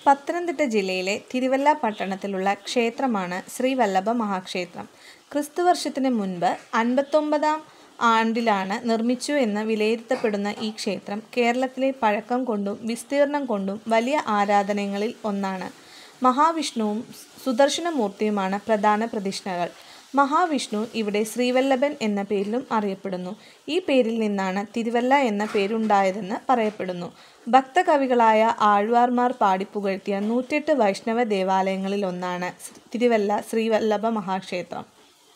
പത്തനംതിട്ട ജില്ലയിലെ തിരുവല്ല പട്ടണത്തിലുള്ള ക്ഷേത്രമാണ് ശ്രീവല്ലഭ മഹാക്ഷേത്രം. ക്രിസ്തുവർഷത്തിന് മുൻപ് 59-ാം ആണ്ടിലാണ് നിർമ്മിച്ചു എന്ന് വിലയിരുത്തപ്പെടുന്ന ഈ ക്ഷേത്രം കേരളത്തിലെ പഴക്കം കൊണ്ടും വിസ്തീർണം കൊണ്ടും വലിയ ആരാധനാലയങ്ങളിൽ ഒന്നാണ്. മഹാവിഷ്ണുവും സുദർശനമൂർത്തിയുമാണ് പ്രധാന പ്രതിഷ്ഠകൾ. മഹാവിഷ്ണു ഇവിടെ ശ്രീവല്ലഭൻ എന്ന പേരിലും അറിയപ്പെടുന്നു. ഈ പേരിൽ നിന്നാണ് തിരുവല്ല എന്ന പേരുണ്ടായതെന്ന് പറയപ്പെടുന്നു. ഭക്തകവികളായ ആഴ്വാർമാർ പാടിപ്പുകഴ്ത്തിയ 108 വൈഷ്ണവ ദേവാലയങ്ങളിൽ ഒന്നാണ് തിരുവല്ല ശ്രീവല്ലഭ മഹാക്ഷേത്രം.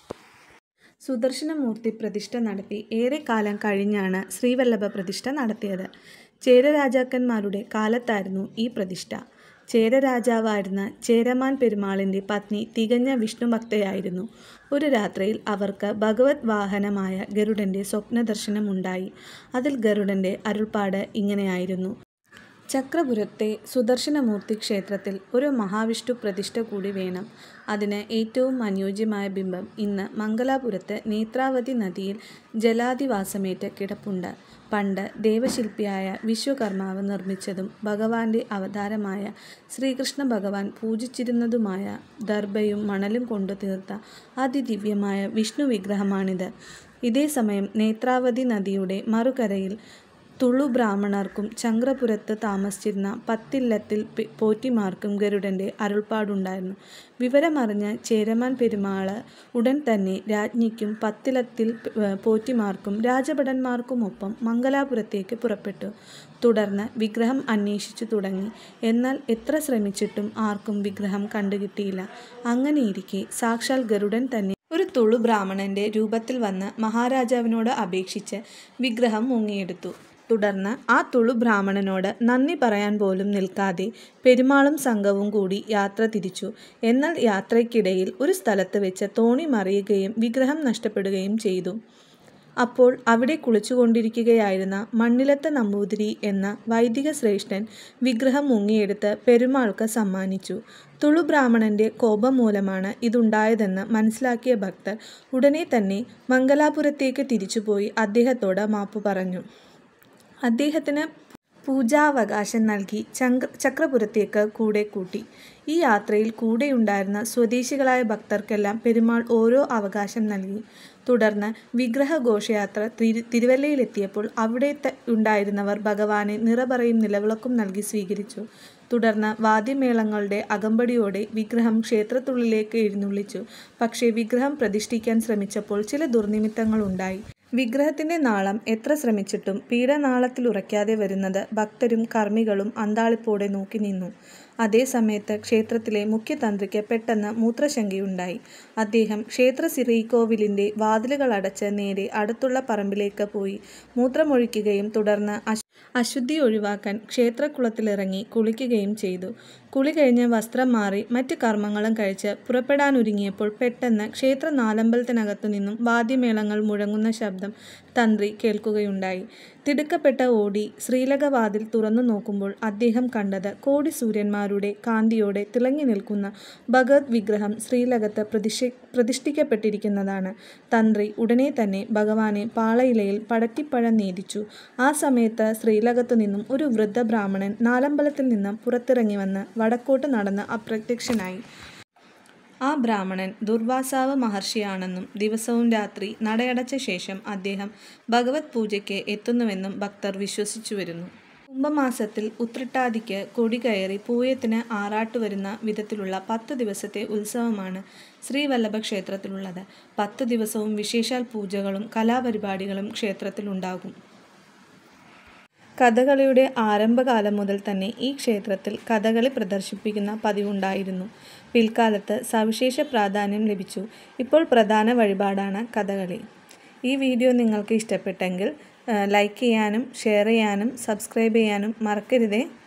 സുദർശനമൂർത്തി പ്രതിഷ്ഠ നടത്തി ഏറെക്കാലം കഴിഞ്ഞാണ് ശ്രീവല്ലഭ പ്രതിഷ്ഠ നടത്തിയത്. ചേര രാജാക്കന്മാരുടെ കാലത്തായിരുന്നു ഈ പ്രതിഷ്ഠ. ചേര രാജാവായിരുന്ന ചേരമാൻ പെരുമാളിൻ്റെ പത്നി തികഞ്ഞ വിഷ്ണുഭക്തയായിരുന്നു. ഒരു രാത്രിയിൽ അവർക്ക് ഭഗവത് വാഹനമായ ഗരുഡൻ്റെ സ്വപ്നദർശനമുണ്ടായി. അതിൽ ഗരുഡൻ്റെ അരുൾപ്പാട് ഇങ്ങനെയായിരുന്നു: ചക്രപുരത്തെ സുദർശനമൂർത്തി ക്ഷേത്രത്തിൽ ഒരു മഹാവിഷ്ണു പ്രതിഷ്ഠ കൂടി വേണം. അതിന് ഏറ്റവും അനുയോജ്യമായ ബിംബം ഇന്ന് മംഗലാപുരത്ത് നേത്രാവതി നദിയിൽ ജലാധിവാസമേറ്റ് കിടപ്പുണ്ട്. പണ്ട് ദേവശില്പിയായ വിശ്വകർമാവ് നിർമ്മിച്ചതും ഭഗവാന്റെ അവതാരമായ ശ്രീകൃഷ്ണ ഭഗവാൻ പൂജിച്ചിരുന്നതുമായ ദർഭയും മണലും കൊണ്ടു തീർത്ത അതിദിവ്യമായ വിഷ്ണു വിഗ്രഹമാണിത്. ഇതേസമയം നേത്രാവതി നദിയുടെ മറുകരയിൽ തുളു ബ്രാഹ്മണർക്കും ചക്രപുരത്ത് താമസിച്ചിരുന്ന പത്തില്ലത്തിൽ പോറ്റിമാർക്കും ഗരുഡൻ്റെ അരുൾപ്പാടുണ്ടായിരുന്നു. വിവരമറിഞ്ഞ ചേരമാൻ പെരുമാള് ഉടൻ തന്നെ രാജ്ഞിക്കും പത്തില്ലത്തിൽ പോറ്റിമാർക്കും രാജഭടന്മാർക്കുമൊപ്പം മംഗലാപുരത്തേക്ക് പുറപ്പെട്ടു. തുടർന്ന് വിഗ്രഹം അന്വേഷിച്ചു തുടങ്ങി. എന്നാൽ എത്ര ശ്രമിച്ചിട്ടും ആർക്കും വിഗ്രഹം കണ്ടുകിട്ടിയില്ല. അങ്ങനെയിരിക്കെ സാക്ഷാൽ ഗരുഡൻ തന്നെ ഒരു തുളു ബ്രാഹ്മണൻ്റെ രൂപത്തിൽ വന്ന് മഹാരാജാവിനോട് അപേക്ഷിച്ച് വിഗ്രഹം മുങ്ങിയെടുത്തു. തുടർന്ന് ആ തുളു ബ്രാഹ്മണനോട് നന്ദി പറയാൻ പോലും നിൽക്കാതെ പെരുമാളും സംഘവും കൂടി യാത്ര തിരിച്ചു. എന്നാൽ യാത്രയ്ക്കിടയിൽ ഒരു സ്ഥലത്ത് വെച്ച് തോണി മറിയുകയും വിഗ്രഹം നഷ്ടപ്പെടുകയും ചെയ്തു. അപ്പോൾ അവിടെ കുളിച്ചുകൊണ്ടിരിക്കുകയായിരുന്ന മണ്ണിലത്ത് നമ്പൂതിരി എന്ന വൈദിക ശ്രേഷ്ഠൻ വിഗ്രഹം മുങ്ങിയെടുത്ത് പെരുമാൾക്ക് സമ്മാനിച്ചു. തുളു ബ്രാഹ്മണൻ്റെ കോപം മൂലമാണ് ഇതുണ്ടായതെന്ന് മനസ്സിലാക്കിയ ഭക്തർ ഉടനെ തന്നെ മംഗലാപുരത്തേക്ക് തിരിച്ചുപോയി അദ്ദേഹത്തോട് മാപ്പ് പറഞ്ഞു. അദ്ദേഹത്തിന് പൂജാവകാശം നൽകി ചക്രപുരത്തേക്ക് കൂടെ കൂട്ടി. ഈ യാത്രയിൽ കൂടെയുണ്ടായിരുന്ന സ്വദേശികളായ ഭക്തർക്കെല്ലാം പെരുമാൾ ഓരോ അവകാശം നൽകി. തുടർന്ന് വിഗ്രഹ ഘോഷയാത്ര തിരുവല്ലയിലെത്തിയപ്പോൾ അവിടെ ഉണ്ടായിരുന്നവർ ഭഗവാനെ നിറപറയും നിലവിളക്കും നൽകി സ്വീകരിച്ചു. തുടർന്ന് വാദ്യമേളങ്ങളുടെ അകമ്പടിയോടെ വിഗ്രഹം ക്ഷേത്രത്തിനുള്ളിലേക്ക് എഴുന്നള്ളിച്ചു. പക്ഷേ വിഗ്രഹം പ്രതിഷ്ഠിക്കാൻ ശ്രമിച്ചപ്പോൾ ചില ദുർനിമിത്തങ്ങളുണ്ടായി. വിഗ്രഹത്തിൻ്റെ നാളം എത്ര ശ്രമിച്ചിട്ടും പീഠനാളത്തിലുറയ്ക്കാതെ വരുന്നത് ഭക്തരും കർമ്മികളും അന്താളിപ്പോടെ നോക്കി നിന്നു. അതേ സമയത്ത് ക്ഷേത്രത്തിലെ മുഖ്യതന്ത്രിക്ക് പെട്ടെന്ന് മൂത്രശങ്കയുണ്ടായി. അദ്ദേഹം ക്ഷേത്ര ശ്രീകോവിലിൻ്റെ വാതിലുകളടച്ച് നേരെ അടുത്തുള്ള പറമ്പിലേക്ക് പോയി മൂത്രമൊഴിക്കുകയും തുടർന്ന് അശുദ്ധി ഒഴിവാക്കാൻ ക്ഷേത്രക്കുളത്തിലിറങ്ങി കുളിക്കുകയും ചെയ്തു. കുളി കഴിഞ്ഞ് വസ്ത്രം മാറി മറ്റ് കർമ്മങ്ങളും കഴിച്ച് പുറപ്പെടാനൊരുങ്ങിയപ്പോൾ പെട്ടെന്ന് ക്ഷേത്ര നാലമ്പലത്തിനകത്തു നിന്നും വാദ്യമേളങ്ങൾ മുഴങ്ങുന്ന ശബ്ദം തന്ത്രി കേൾക്കുകയുണ്ടായി. തിടുക്കപ്പെട്ട് ഓടി ശ്രീലകവാതിൽ തുറന്നു നോക്കുമ്പോൾ അദ്ദേഹം കണ്ടത് കോടി സൂര്യന്മാരുടെ കാന്തിയോടെ തിളങ്ങി നിൽക്കുന്ന ഭഗവത് വിഗ്രഹം ശ്രീലകത്ത് പ്രതിഷ്ഠിക്കപ്പെട്ടിരിക്കുന്നതാണ്. തന്ത്രി ഉടനെ തന്നെ ഭഗവാനെ പാളയിലയിൽ പടറ്റിപ്പഴം നേദിച്ചു. ആ സമയത്ത് ശ്രീലകത്തു നിന്നും ഒരു വൃദ്ധ ബ്രാഹ്മണൻ നാലമ്പലത്തിൽ നിന്നും പുറത്തിറങ്ങി വന്ന് വടക്കോട്ട് നടന്ന് അപ്രത്യക്ഷനായി. ആ ബ്രാഹ്മണൻ ദുർവാസാവ് മഹർഷിയാണെന്നും ദിവസവും രാത്രി നടയടച്ച ശേഷം അദ്ദേഹം ഭഗവത് പൂജയ്ക്ക് എത്തുന്നുവെന്നും ഭക്തർ വിശ്വസിച്ചു വരുന്നു. കുംഭമാസത്തിൽ ഉത്രട്ടാതിക്ക് കൊടി കയറി പൂയത്തിന് ആറാട്ടുവരുന്ന വിധത്തിലുള്ള 10 ദിവസത്തെ ഉത്സവമാണ് ശ്രീവല്ലഭ ക്ഷേത്രത്തിലുള്ളത്. 10 ദിവസവും വിശേഷാൽ പൂജകളും കലാപരിപാടികളും ക്ഷേത്രത്തിലുണ്ടാകും. കഥകളിയുടെ ആരംഭകാലം മുതൽ തന്നെ ഈ ക്ഷേത്രത്തിൽ കഥകളി പ്രദർശിപ്പിക്കുന്ന പതിവുണ്ടായിരുന്നു. പിൽക്കാലത്ത് സവിശേഷ പ്രാധാന്യം ലഭിച്ചു. ഇപ്പോൾ പ്രധാന വഴിപാടാണ് കഥകളി. ഈ വീഡിയോ നിങ്ങൾക്ക് ഇഷ്ടപ്പെട്ടെങ്കിൽ ലൈക്ക് ചെയ്യാനും ഷെയർ ചെയ്യാനും സബ്സ്ക്രൈബ് ചെയ്യാനും മറക്കരുതേ.